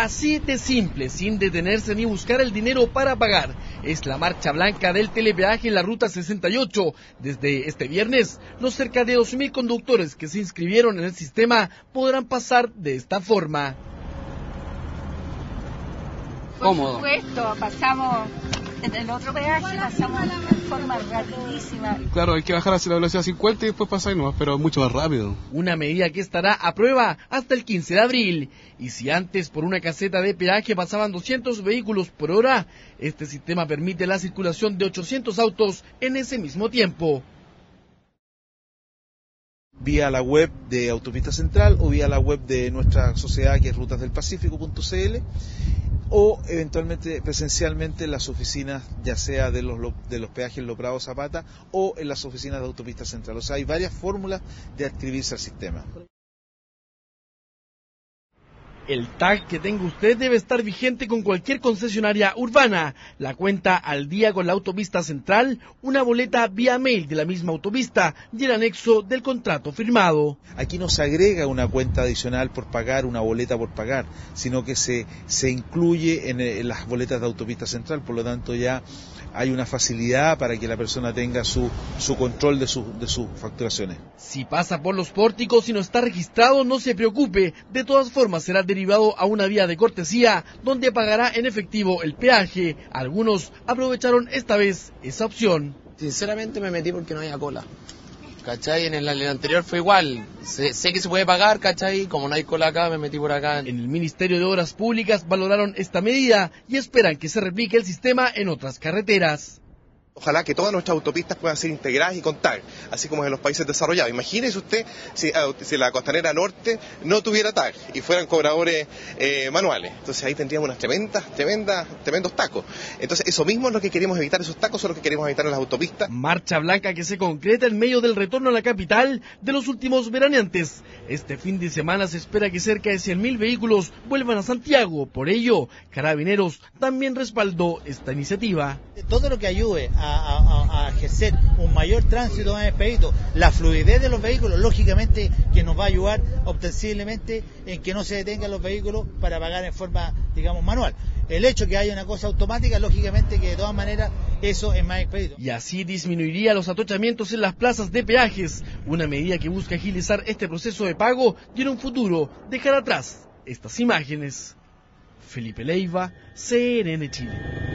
Así de simple, sin detenerse ni buscar el dinero para pagar. Es la marcha blanca del telepeaje en la Ruta 68. Desde este viernes, los cerca de 2.000 conductores que se inscribieron en el sistema podrán pasar de esta forma. Cómodo. Por supuesto, pasamos en el otro peaje, pasamos en forma rapidísima. Claro, hay que bajar hacia la velocidad 50 y después pasar nomás, pero mucho más rápido. Una medida que estará a prueba hasta el 15 de abril. Y si antes por una caseta de peaje pasaban 200 vehículos por hora, este sistema permite la circulación de 800 autos en ese mismo tiempo. Vía la web de Autopista Central o vía la web de nuestra sociedad que es rutasdelpacifico.cl o eventualmente presencialmente en las oficinas ya sea de los peajes Los Prados Zapata o en las oficinas de Autopista Central. O sea, hay varias fórmulas de adscribirse al sistema. El tag que tenga usted debe estar vigente con cualquier concesionaria urbana, la cuenta al día con la Autopista Central, una boleta vía mail de la misma autopista y el anexo del contrato firmado. Aquí no se agrega una cuenta adicional por pagar, una boleta por pagar, sino que se incluye en las boletas de Autopista Central, por lo tanto ya hay una facilidad para que la persona tenga su control de sus facturaciones. Si pasa por los pórticos y no está registrado, no se preocupe, de todas formas será derivado a una vía de cortesía donde pagará en efectivo el peaje. Algunos aprovecharon esta vez esa opción. Sinceramente me metí porque no había cola, ¿cachai? En el anterior fue igual, sé que se puede pagar, ¿cachai? Como no hay cola acá, me metí por acá. En el Ministerio de Obras Públicas valoraron esta medida y esperan que se replique el sistema en otras carreteras. Ojalá que todas nuestras autopistas puedan ser integradas y contar, así como en los países desarrollados. Imagínese usted si la Costanera Norte no tuviera tag y fueran cobradores manuales. Entonces ahí tendríamos unas tremendos tacos. Entonces eso mismo es lo que queremos evitar, esos tacos son los que queremos evitar en las autopistas. Marcha blanca que se concreta en medio del retorno a la capital de los últimos veraneantes. Este fin de semana se espera que cerca de 100.000 vehículos vuelvan a Santiago. Por ello, Carabineros también respaldó esta iniciativa. Todo lo que ayude a ejercer un mayor tránsito más expedito, la fluidez de los vehículos, lógicamente que nos va a ayudar ostensiblemente en que no se detengan los vehículos para pagar en forma, digamos, manual. El hecho que haya una cosa automática, lógicamente que de todas maneras eso es más expedito. Y así disminuiría los atochamientos en las plazas de peajes, una medida que busca agilizar este proceso de pago y en un futuro dejar atrás estas imágenes. Felipe Leiva, CNN Chile.